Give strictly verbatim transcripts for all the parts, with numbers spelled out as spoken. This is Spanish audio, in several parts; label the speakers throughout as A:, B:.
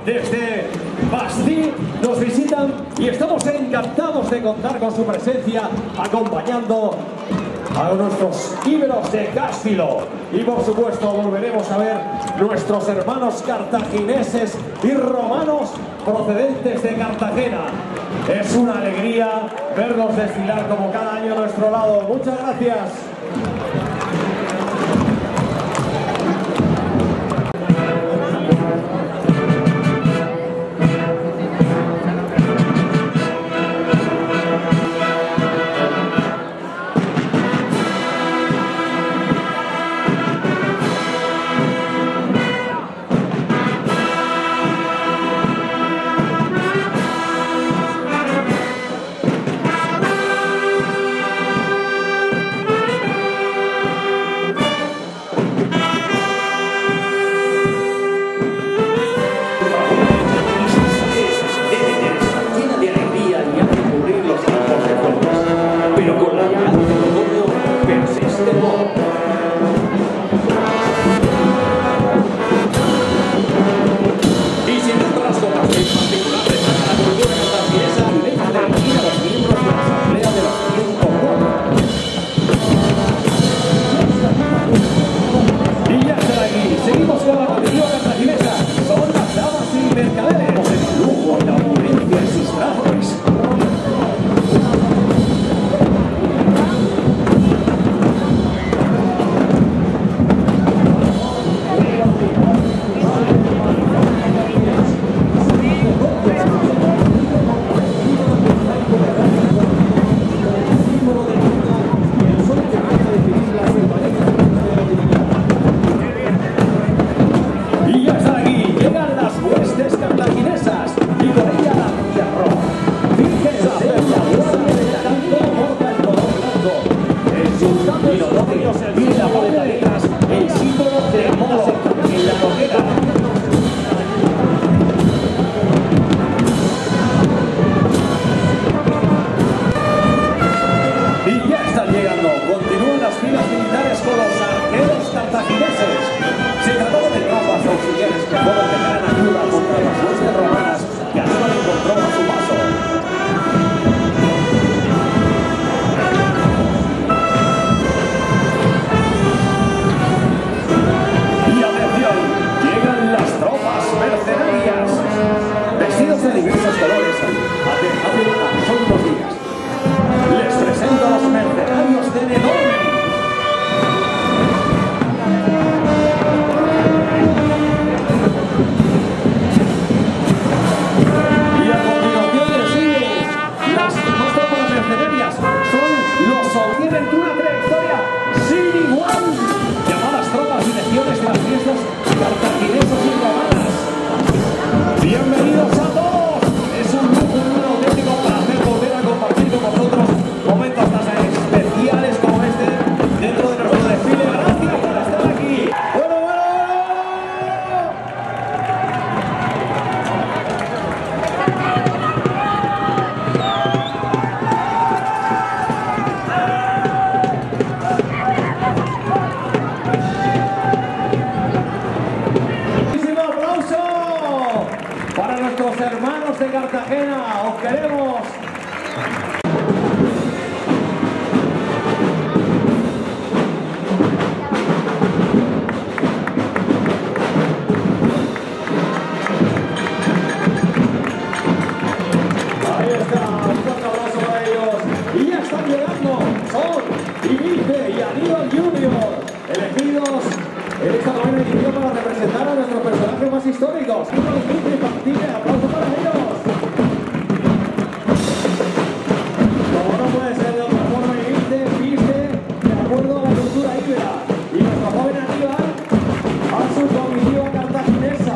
A: desde Bastille nos visitan y estamos encantados de contar con su presencia acompañando a nuestros íberos de Cástilo. Y por supuesto volveremos a ver nuestros hermanos cartagineses y romanos procedentes de Cartagena. Es una alegría verlos desfilar como cada año a nuestro lado. Muchas gracias. Cartagena, os queremos. Ahí está, un fuerte abrazo para ellos. Y ya están llegando, son Ibice y Aníbal junior, elegidos en esta novena edición para representar a nuestros personajes más históricos. Ibice y Martínez, aplauso para ellos. Como no puede ser de otra forma, Ibice viste de acuerdo a la cultura íbera. Y nuestro joven Aníbal a su comitiva cartaginesa.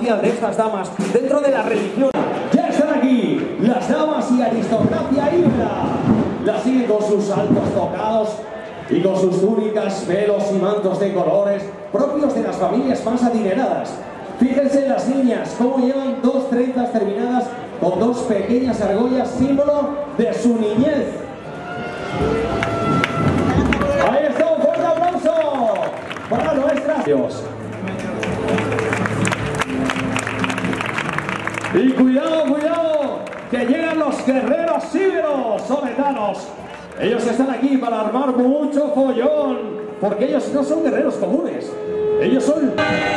A: especial de estas damas dentro de la religión. Ya están aquí las damas y aristocracia íbera. Las siguen con sus altos tocados y con sus túnicas, velos y mantos de colores propios de las familias más adineradas. Fíjense en las niñas, cómo llevan dos trenzas terminadas con dos pequeñas argollas, símbolo de su niñez. Ahí está, un fuerte aplauso para nuestras Dios. Y cuidado, cuidado, que llegan los guerreros íberos soletanos. Ellos están aquí para armar mucho follón, porque ellos no son guerreros comunes. Ellos son...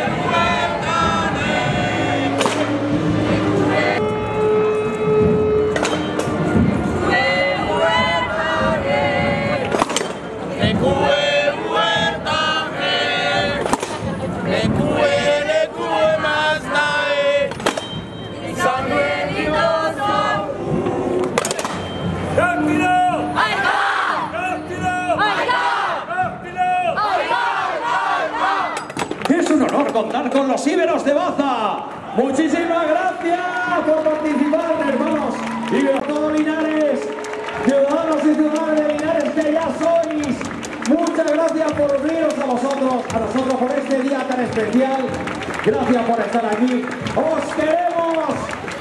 A: contar con los íberos de Baza. Muchísimas gracias por participar, hermanos íberos todo Linares, ciudadanos y ciudadanas de Linares que ya sois. Muchas gracias por uniros a vosotros, a nosotros por este día tan especial. Gracias por estar aquí. ¡Os queremos!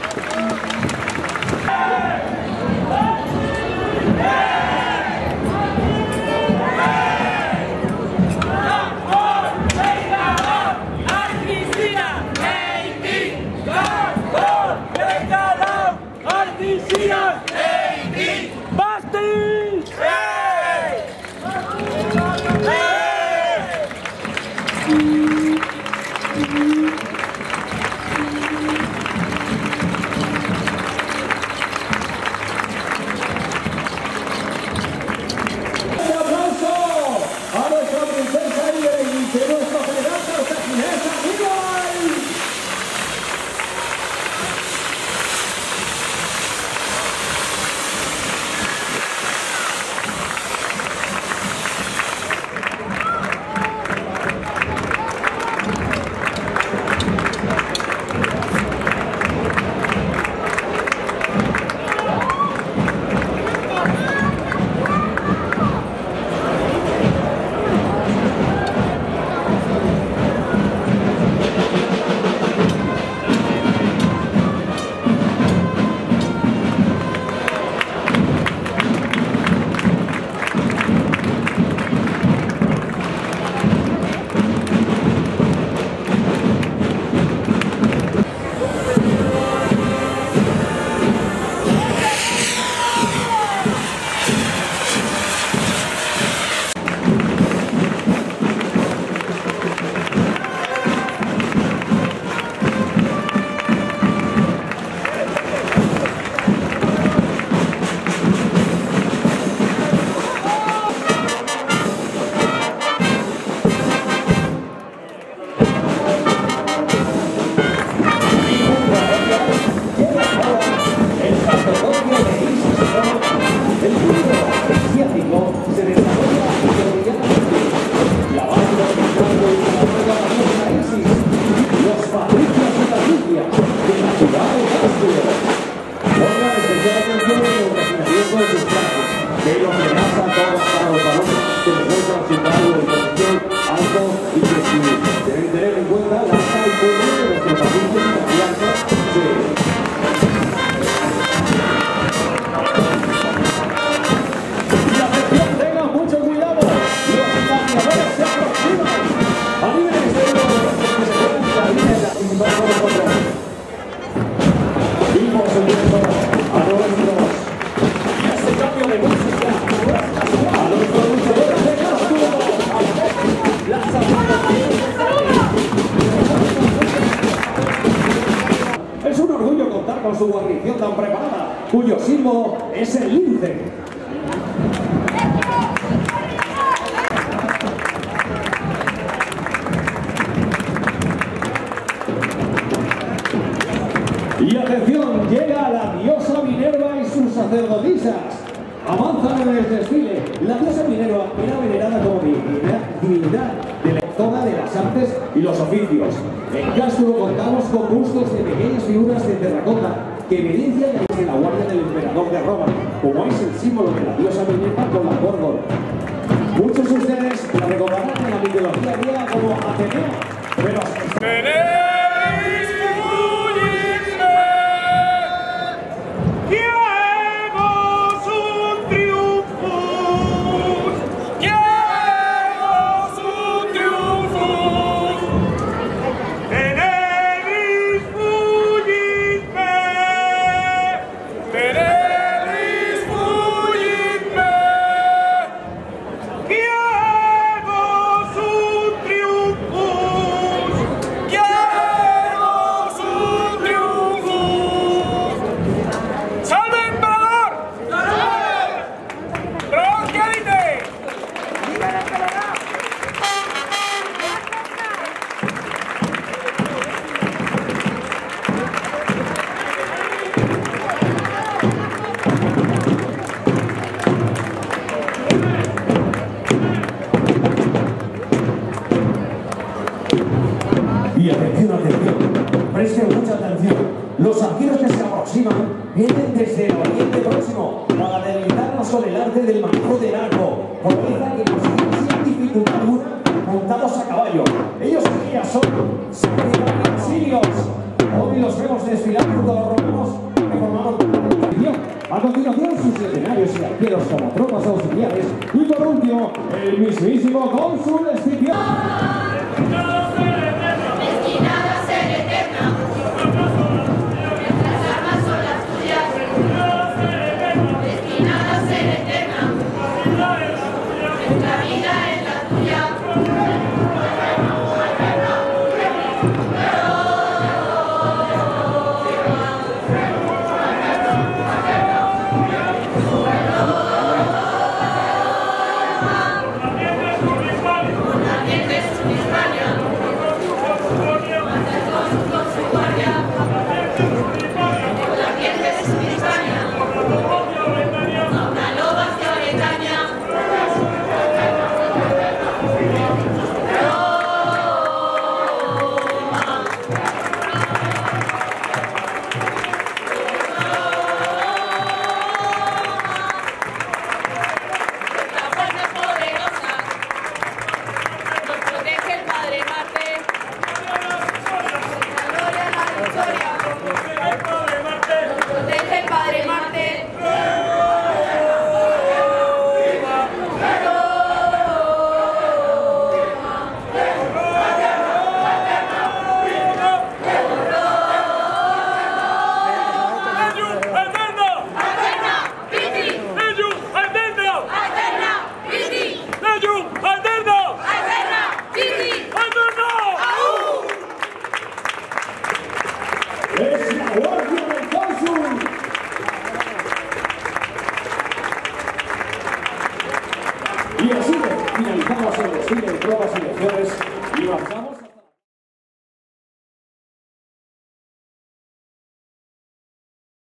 A: Con su guarnición tan preparada, cuyo símbolo es el lince. Y atención, llega la diosa Minerva y sus sacerdotisas. Avanzan en el desfile. La diosa Minerva era venerada como divinidad, divinidad de la autóctona de las artes y los oficios. En Cástulo contamos con bustos de pequeñas figuras de terracota que evidencian desde la guardia del emperador de Roma, como es el símbolo de la diosa Minerva con la Gorgon. Muchos de ustedes la recordarán en la mitología griega como Ateneo, pero... Y atención, atención, presten mucha atención. Los arqueros que se aproximan vienen desde el Oriente Próximo para deleitarnos con el arte del manejo del arco, proeza que consiguen sin dificultad alguna montados a caballo. Ellos y ellas son sirios. Hoy los vemos desfilar junto a los romanos que formaron la expedición. A continuación, sus legionarios y arqueros como tropas auxiliares. Y por último, el mismísimo cónsul Escipión. Es la guardia.